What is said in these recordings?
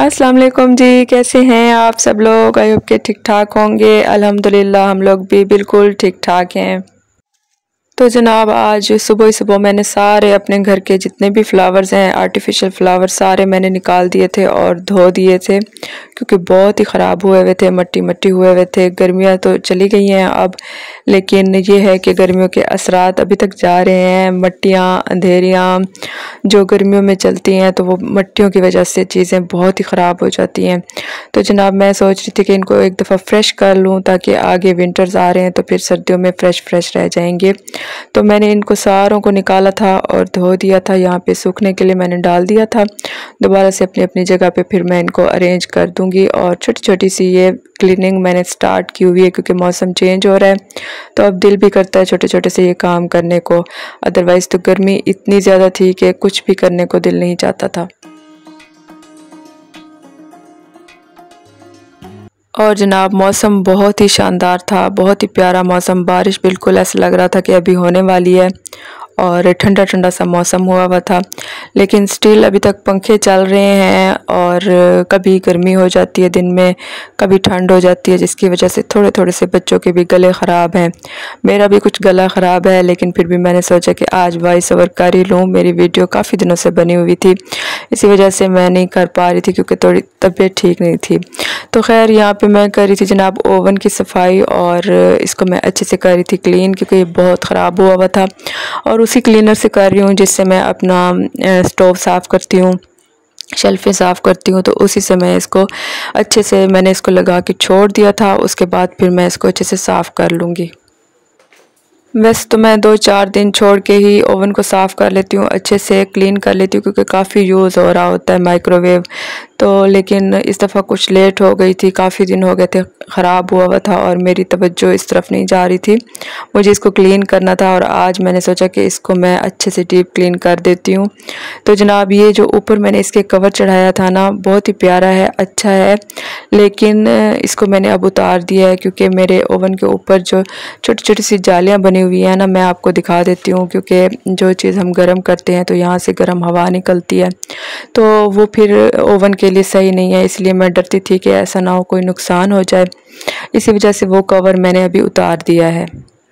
अस्सलाम वालेकुम जी, कैसे हैं आप सब लोग। आई होप के ठीक ठाक होंगे। अल्हम्दुलिल्लाह हम लोग भी बिल्कुल ठीक ठाक हैं। तो जनाब आज सुबह ही सुबह मैंने सारे अपने घर के जितने भी फ्लावर्स हैं, आर्टिफिशियल फ्लावर्स, सारे मैंने निकाल दिए थे और धो दिए थे क्योंकि बहुत ही ख़राब हुए हुए थे, मट्टी मट्टी हुए हुए थे। गर्मियाँ तो चली गई हैं अब, लेकिन ये है कि गर्मियों के असरात अभी तक जा रहे हैं। मट्टियाँ, अंधेरियाँ जो गर्मियों में चलती हैं तो वो मट्टियों की वजह से चीज़ें बहुत ही ख़राब हो जाती हैं। तो जनाब मैं सोच रही थी कि इनको एक दफ़ा फ्रेश कर लूँ ताकि आगे विंटर्स आ रहे हैं तो फिर सर्दियों में फ़्रेश फ़्रेश रह जाएंगे। तो मैंने इनको सारों को निकाला था और धो दिया था। यहाँ पे सूखने के लिए मैंने डाल दिया था। दोबारा से अपनी अपनी जगह पे फिर मैं इनको अरेंज कर दूँगी। और छोटी छोटी सी ये क्लीनिंग मैंने स्टार्ट की हुई है क्योंकि मौसम चेंज हो रहा है तो अब दिल भी करता है छोटे छोटे से ये काम करने को। अदरवाइज़ तो गर्मी इतनी ज़्यादा थी कि कुछ भी करने को दिल नहीं चाहता था। और जनाब मौसम बहुत ही शानदार था, बहुत ही प्यारा मौसम। बारिश बिल्कुल ऐसा लग रहा था कि अभी होने वाली है और ठंडा ठंडा सा मौसम हुआ हुआ था। लेकिन स्टिल अभी तक पंखे चल रहे हैं और कभी गर्मी हो जाती है दिन में, कभी ठंड हो जाती है, जिसकी वजह से थोड़े थोड़े से बच्चों के भी गले ख़राब हैं। मेरा भी कुछ गला ख़राब है, लेकिन फिर भी मैंने सोचा कि आज वॉइस ओवर कर ही लूँ। मेरी वीडियो काफ़ी दिनों से बनी हुई थी, इसी वजह से मैं नहीं कर पा रही थी क्योंकि थोड़ी तबीयत ठीक नहीं थी। तो खैर यहाँ पे मैं कर रही थी जनाब ओवन की सफाई और इसको मैं अच्छे से कर रही थी क्लीन क्योंकि ये बहुत ख़राब हुआ हुआ था। और उसी क्लीनर से कर रही हूँ जिससे मैं अपना स्टोव साफ़ करती हूँ, शेल्फ़ें साफ़ करती हूँ। तो उसी समय इसको अच्छे से मैंने इसको लगा के छोड़ दिया था। उसके बाद फिर मैं इसको अच्छे से साफ़ कर लूँगी। वैसे तो मैं 2-4 दिन छोड़ के ही ओवन को साफ़ कर लेती हूँ, अच्छे से क्लीन कर लेती हूँ क्योंकि काफ़ी यूज़ हो रहा होता है माइक्रोवेव। तो लेकिन इस दफ़ा कुछ लेट हो गई थी, काफ़ी दिन हो गए थे ख़राब हुआ हुआ था और मेरी तवज्जो इस तरफ नहीं जा रही थी। मुझे इसको क्लीन करना था और आज मैंने सोचा कि इसको मैं अच्छे से डीप क्लीन कर देती हूँ। तो जनाब ये जो ऊपर मैंने इसके कवर चढ़ाया था ना, बहुत ही प्यारा है, अच्छा है, लेकिन इसको मैंने अब उतार दिया है क्योंकि मेरे ओवन के ऊपर जो छोटी छोटी सी जालियाँ बनी हुई है ना, मैं आपको दिखा देती हूँ क्योंकि जो चीज़ हम गर्म करते हैं तो यहाँ से गर्म हवा निकलती है तो वो फिर ओवन के लिए सही नहीं है। इसलिए मैं डरती थी कि ऐसा ना हो कोई नुकसान हो जाए, इसी वजह से वो कवर मैंने अभी उतार दिया है।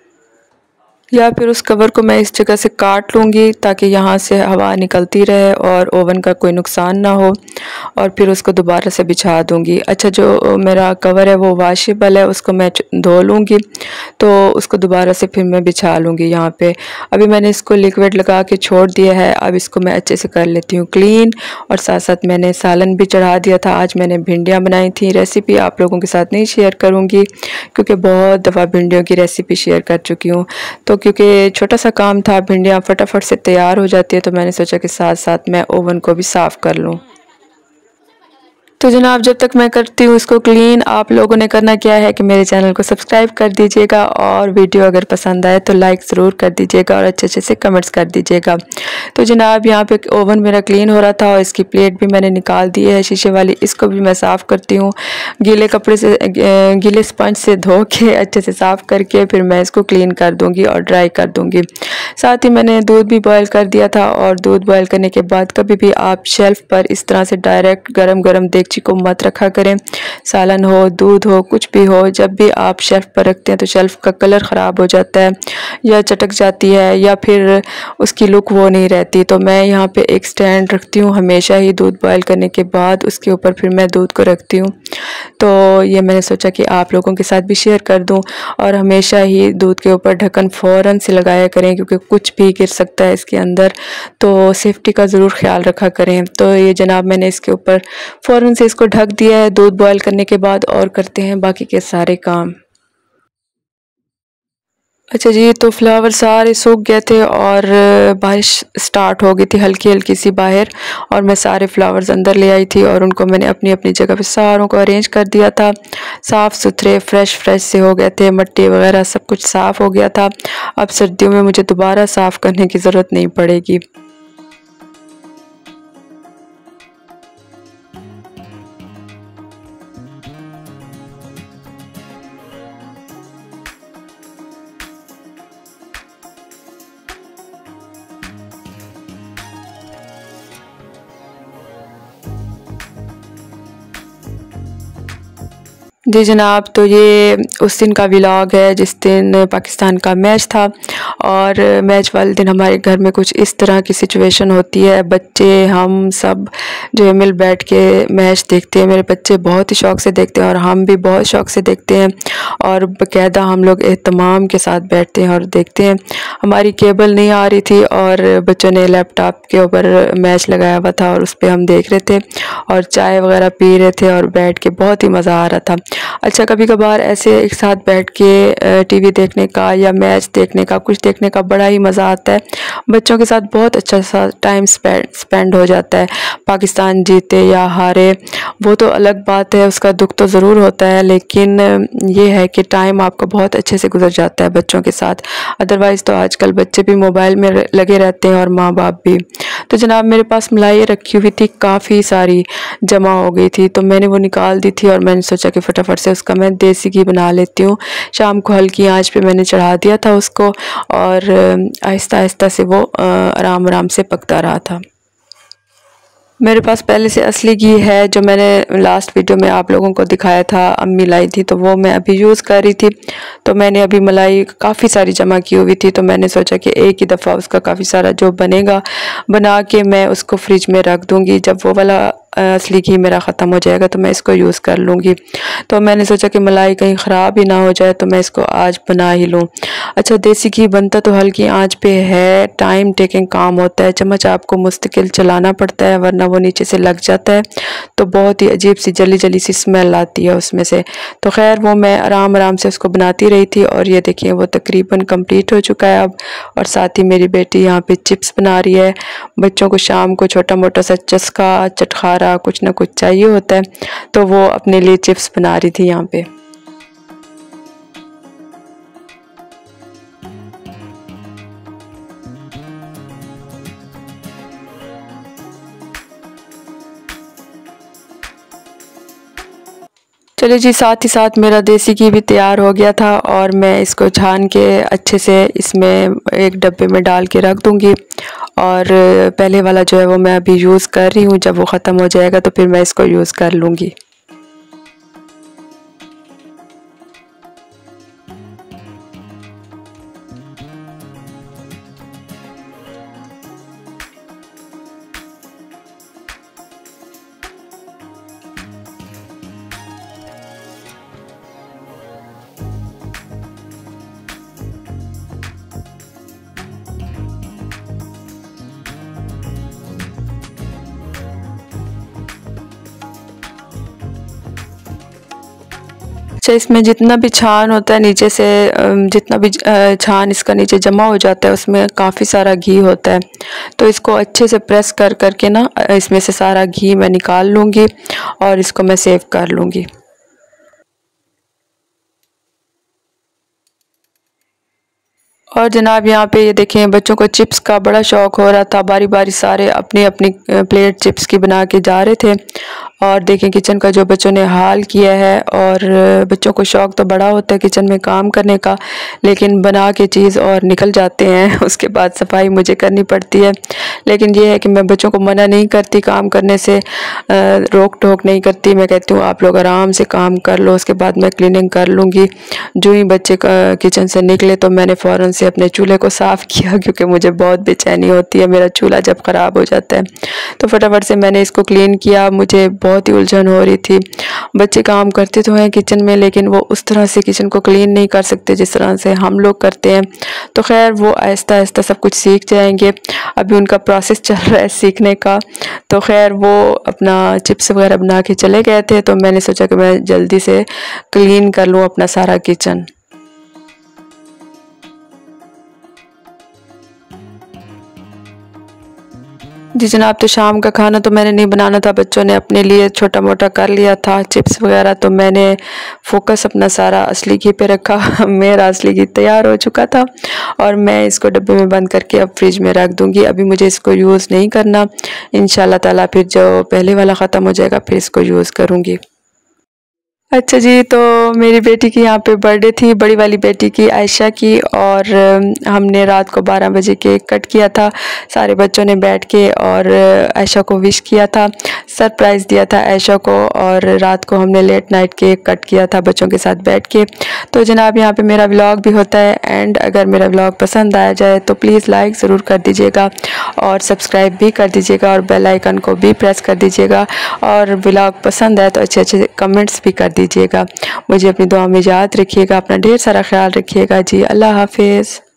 या फिर उस कवर को मैं इस जगह से काट लूँगी ताकि यहाँ से हवा निकलती रहे और ओवन का कोई नुकसान ना हो, और फिर उसको दोबारा से बिछा दूँगी। अच्छा जो मेरा कवर है वो वॉशेबल है, उसको मैं धो लूँगी तो उसको दोबारा से फिर मैं बिछा लूँगी यहाँ पे। अभी मैंने इसको लिक्विड लगा के छोड़ दिया है, अब इसको मैं अच्छे से कर लेती हूँ क्लीन। और साथ साथ मैंने सालन भी चढ़ा दिया था। आज मैंने भिंडियाँ बनाई थी, रेसिपी आप लोगों के साथ नहीं शेयर करूँगी क्योंकि बहुत दफ़ा भिंडियों की रेसिपी शेयर कर चुकी हूँ। तो क्योंकि छोटा सा काम था, भिंडियाँ फटाफट से तैयार हो जाती है, तो मैंने सोचा कि साथ साथ मैं ओवन को भी साफ़ कर लूँ। तो जनाब जब तक मैं करती हूँ इसको क्लीन, आप लोगों ने करना क्या है कि मेरे चैनल को सब्सक्राइब कर दीजिएगा और वीडियो अगर पसंद आए तो लाइक ज़रूर कर दीजिएगा और अच्छे अच्छे से कमेंट्स कर दीजिएगा। तो जनाब यहाँ पे ओवन मेरा क्लीन हो रहा था और इसकी प्लेट भी मैंने निकाल दी है शीशे वाली, इसको भी मैं साफ़ करती हूँ। गीले कपड़े से गीले स्पंज से धो के अच्छे से साफ़ करके फिर मैं इसको क्लीन कर दूँगी और ड्राई कर दूँगी। साथ ही मैंने दूध भी बॉयल कर दिया था और दूध बॉयल करने के बाद कभी भी आप शेल्फ़ पर इस तरह से डायरेक्ट गरम गरम देगची को मत रखा करें। सालन हो, दूध हो, कुछ भी हो, जब भी आप शेल्फ़ पर रखते हैं तो शेल्फ़ का कलर ख़राब हो जाता है या चटक जाती है या फिर उसकी लुक वो नहीं रहती। तो मैं यहाँ पे एक स्टैंड रखती हूँ हमेशा ही, दूध बॉयल करने के बाद उसके ऊपर फिर मैं दूध को रखती हूँ। तो ये मैंने सोचा कि आप लोगों के साथ भी शेयर कर दूँ। और हमेशा ही दूध के ऊपर ढक्कन फ़ौरन से लगाया करें क्योंकि कुछ भी गिर सकता है इसके अंदर, तो सेफ्टी का ज़रूर ख्याल रखा करें। तो ये जनाब मैंने इसके ऊपर फ़ौरन से इसको ढक दिया है दूध बॉयल करने के बाद, और करते हैं बाकी के सारे काम। अच्छा जी, तो फ्लावर सारे सूख गए थे और बारिश स्टार्ट हो गई थी हल्की हल्की सी बाहर, और मैं सारे फ्लावर्स अंदर ले आई थी और उनको मैंने अपनी अपनी जगह पे सारों को अरेंज कर दिया था। साफ़ सुथरे फ्रेश फ्रेश से हो गए थे, मट्टी वगैरह सब कुछ साफ़ हो गया था। अब सर्दियों में मुझे दोबारा साफ़ करने की ज़रूरत नहीं पड़ेगी। जी जनाब, तो ये उस दिन का व्लॉग है जिस दिन पाकिस्तान का मैच था। और मैच वाले दिन हमारे घर में कुछ इस तरह की सिचुएशन होती है। बच्चे हम सब जो है मिल बैठ के मैच देखते हैं। मेरे बच्चे बहुत ही शौक़ से देखते हैं और हम भी बहुत शौक़ से देखते हैं और बाकायदा हम लोग एहतमाम के साथ बैठते हैं और देखते हैं। हमारी केबल नहीं आ रही थी और बच्चों ने लैपटॉप के ऊपर मैच लगाया हुआ था और उस पर हम देख रहे थे और चाय वगैरह पी रहे थे और बैठ के बहुत ही मज़ा आ रहा था। अच्छा, कभी कभार ऐसे एक साथ बैठ के टीवी देखने का या मैच देखने का, कुछ देखने का बड़ा ही मज़ा आता है। बच्चों के साथ बहुत अच्छा सा टाइम स्पेंड हो जाता है। पाकिस्तान जीते या हारे वो तो अलग बात है, उसका दुख तो ज़रूर होता है, लेकिन ये है कि टाइम आपका बहुत अच्छे से गुजर जाता है बच्चों के साथ। अदरवाइज़ तो आजकल बच्चे भी मोबाइल में लगे रहते हैं और माँ बाप भी। तो जनाब, मेरे पास मलाई रखी हुई थी, काफ़ी सारी जमा हो गई थी, तो मैंने वो निकाल दी थी और मैंने सोचा कि फटाफट से उसका मैं देसी घी बना लेती हूँ। शाम को हल्की आंच पे मैंने चढ़ा दिया था उसको और आहिस्ता आहिस्ता से वो आराम आराम से पकता रहा था। मेरे पास पहले से असली घी है जो मैंने लास्ट वीडियो में आप लोगों को दिखाया था, अम्मी लाई थी, तो वो मैं अभी यूज़ कर रही थी। तो मैंने अभी मलाई काफ़ी सारी जमा की हुई थी, तो मैंने सोचा कि एक ही दफ़ा उसका काफ़ी सारा जो बनेगा बना के मैं उसको फ्रिज में रख दूँगी। जब वो वाला असली घी मेरा ख़त्म हो जाएगा तो मैं इसको यूज़ कर लूँगी। तो मैंने सोचा कि मलाई कहीं ख़राब ही ना हो जाए, तो मैं इसको आज बना ही लूँ। अच्छा, देसी घी बनता तो हल्की आंच पे है, टाइम टेकिंग काम होता है, चम्मच आपको मुस्तकिल चलाना पड़ता है वरना वो नीचे से लग जाता है, तो बहुत ही अजीब सी जली जली सी स्मेल आती है उसमें से। तो खैर वो मैं आराम आराम से उसको बनाती रही थी और ये देखिए वो तकरीबन कंप्लीट हो चुका है अब। और साथ ही मेरी बेटी यहाँ पे चिप्स बना रही है। बच्चों को शाम को छोटा मोटा सा चस्का चटखारा कुछ ना कुछ चाहिए होता है, तो वो अपने लिए चिप्स बना रही थी यहाँ पे। चलिए जी, साथ ही साथ मेरा देसी घी भी तैयार हो गया था और मैं इसको छान के अच्छे से इसमें एक डब्बे में डाल के रख दूँगी। और पहले वाला जो है वो मैं अभी यूज़ कर रही हूँ, जब वो ख़त्म हो जाएगा तो फिर मैं इसको यूज़ कर लूँगी। अच्छा, इसमें जितना भी छान होता है नीचे से, जितना भी छान इसका नीचे जमा हो जाता है उसमें काफ़ी सारा घी होता है। तो इसको अच्छे से प्रेस कर करके ना इसमें से सारा घी मैं निकाल लूँगी और इसको मैं सेव कर लूँगी। और जनाब यहाँ पे ये देखें, बच्चों को चिप्स का बड़ा शौक़ हो रहा था, बारी बारी सारे अपनी अपनी प्लेट चिप्स की बना के जा रहे थे। और देखें किचन का जो बच्चों ने हाल किया है। और बच्चों को शौक़ तो बड़ा होता है किचन में काम करने का, लेकिन बना के चीज़ और निकल जाते हैं, उसके बाद सफाई मुझे करनी पड़ती है। लेकिन ये है कि मैं बच्चों को मना नहीं करती काम करने से, रोक टोक नहीं करती। मैं कहती हूँ आप लोग आराम से काम कर लो, उसके बाद मैं क्लीनिंग कर लूँगी। जो ही बच्चे किचन से निकले तो मैंने फ़ौरन से अपने चूल्हे को साफ़ किया, क्योंकि मुझे बहुत बेचैनी होती है मेरा चूल्हा जब ख़राब हो जाता है। तो फटाफट से मैंने इसको क्लीन किया। मुझे बहुत ही उलझन हो रही थी। बच्चे काम करते तो हैं किचन में, लेकिन वो उस तरह से किचन को क्लीन नहीं कर सकते जिस तरह से हम लोग करते हैं। तो खैर वो आहिस्ता आहिस्ता सब कुछ सीख जाएंगे, अभी उनका प्रोसेस चल रहा है सीखने का। तो खैर वो अपना चिप्स वगैरह बना के चले गए थे, तो मैंने सोचा कि मैं जल्दी से क्लीन कर लूँ अपना सारा किचन। जी जनाब, तो शाम का खाना तो मैंने नहीं बनाना था, बच्चों ने अपने लिए छोटा मोटा कर लिया था चिप्स वगैरह। तो मैंने फोकस अपना सारा असली घी पे रखा। मेरा असली घी तैयार हो चुका था और मैं इसको डब्बे में बंद करके अब फ्रिज में रख दूँगी। अभी मुझे इसको यूज़ नहीं करना, इंशाल्लाह ताला फिर जो पहले वाला ख़त्म हो जाएगा फिर इसको यूज़ करूँगी। अच्छा जी, तो मेरी बेटी की यहाँ पे बर्थडे थी, बड़ी वाली बेटी की, आयशा की। और हमने रात को 12 बजे केक कट किया था सारे बच्चों ने बैठ के और आयशा को विश किया था। सरप्राइज़ दिया था ऐशा को और रात को हमने लेट नाइट केक कट किया था बच्चों के साथ बैठ के। तो जनाब यहाँ पे मेरा व्लॉग भी होता है एंड अगर मेरा व्लॉग पसंद आया जाए तो प्लीज़ लाइक ज़रूर कर दीजिएगा और सब्सक्राइब भी कर दीजिएगा और बेल आइकन को भी प्रेस कर दीजिएगा और व्लॉग पसंद आए तो अच्छे अच्छे कमेंट्स भी कर दीजिएगा। मुझे अपनी दुआ में याद रखिएगा, अपना ढेर सारा ख्याल रखिएगा जी। अल्लाह हाफिज़।